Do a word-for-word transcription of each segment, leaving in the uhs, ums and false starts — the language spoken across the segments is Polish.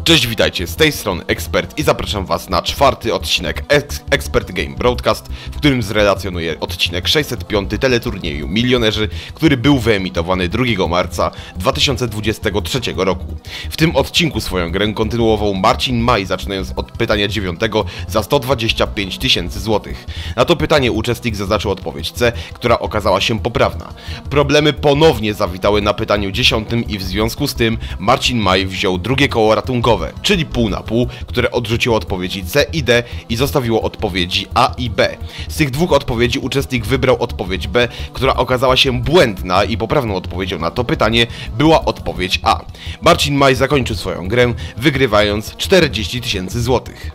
Cześć, witajcie, z tej strony Ekspert i zapraszam was na czwarty odcinek Ex Expert Game Broadcast, w którym zrelacjonuję odcinek sześćset pięć teleturnieju Milionerzy, który był wyemitowany drugiego marca dwa tysiące dwudziestego trzeciego roku. W tym odcinku swoją grę kontynuował Marcin Maj, zaczynając od pytania dziewiątego za sto dwadzieścia pięć tysięcy złotych. Na to pytanie uczestnik zaznaczył odpowiedź C, która okazała się poprawna. Problemy ponownie zawitały na pytaniu dziesiątym i w związku z tym Marcin Maj wziął drugie koło ratunkowe, czyli pół na pół, które odrzuciło odpowiedzi C i D i zostawiło odpowiedzi A i B. Z tych dwóch odpowiedzi uczestnik wybrał odpowiedź B, która okazała się błędna i poprawną odpowiedzią na to pytanie była odpowiedź A. Marcin Maj zakończył swoją grę, wygrywając czterdzieści tysięcy złotych.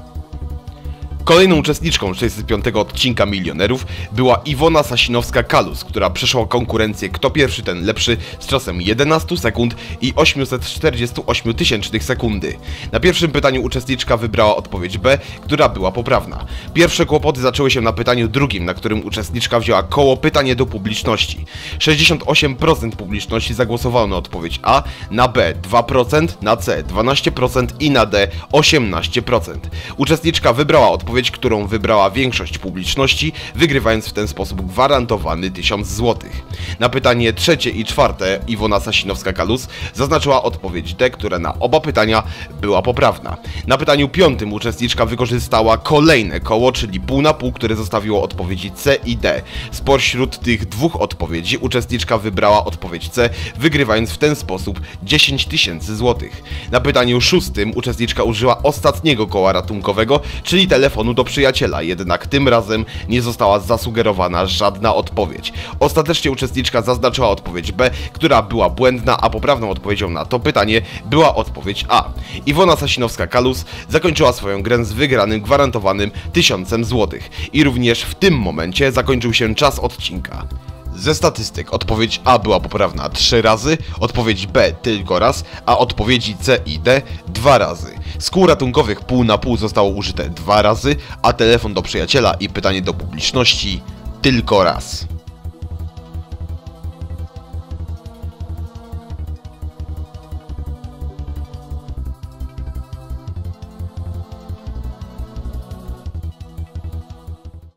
Kolejną uczestniczką sześćset piątego odcinka Milionerów była Iwona Sasinowska-Kalus, która przeszła konkurencję Kto pierwszy, ten lepszy z czasem jedenaście sekund i osiemset czterdzieści osiem tysięcznych sekundy. Na pierwszym pytaniu uczestniczka wybrała odpowiedź B, która była poprawna. Pierwsze kłopoty zaczęły się na pytaniu drugim, na którym uczestniczka wzięła koło pytanie do publiczności. sześćdziesiąt osiem procent publiczności zagłosowało na odpowiedź A, na B dwa procent, na C dwanaście procent i na D osiemnaście procent. Uczestniczka wybrała odpowiedź, którą wybrała większość publiczności, wygrywając w ten sposób gwarantowany tysiąc złotych. Na pytanie trzecie i czwarte Iwona Sasinowska-Kalus zaznaczyła odpowiedź D, która na oba pytania była poprawna. Na pytaniu piątym uczestniczka wykorzystała kolejne koło, czyli pół na pół, które zostawiło odpowiedzi C i D. Spośród tych dwóch odpowiedzi uczestniczka wybrała odpowiedź C, wygrywając w ten sposób dziesięć tysięcy złotych. Na pytaniu szóstym uczestniczka użyła ostatniego koła ratunkowego, czyli telefonu do przyjaciela, jednak tym razem nie została zasugerowana żadna odpowiedź. Ostatecznie uczestniczka zaznaczyła odpowiedź B, która była błędna, a poprawną odpowiedzią na to pytanie była odpowiedź A. Iwona Sasinowska-Kalus zakończyła swoją grę z wygranym gwarantowanym tysiącem złotych. I również w tym momencie zakończył się czas odcinka. Ze statystyk odpowiedź A była poprawna trzy razy, odpowiedź B tylko raz, a odpowiedzi C i D dwa razy. Z kół ratunkowych pół na pół zostało użyte dwa razy, a telefon do przyjaciela i pytanie do publiczności tylko raz.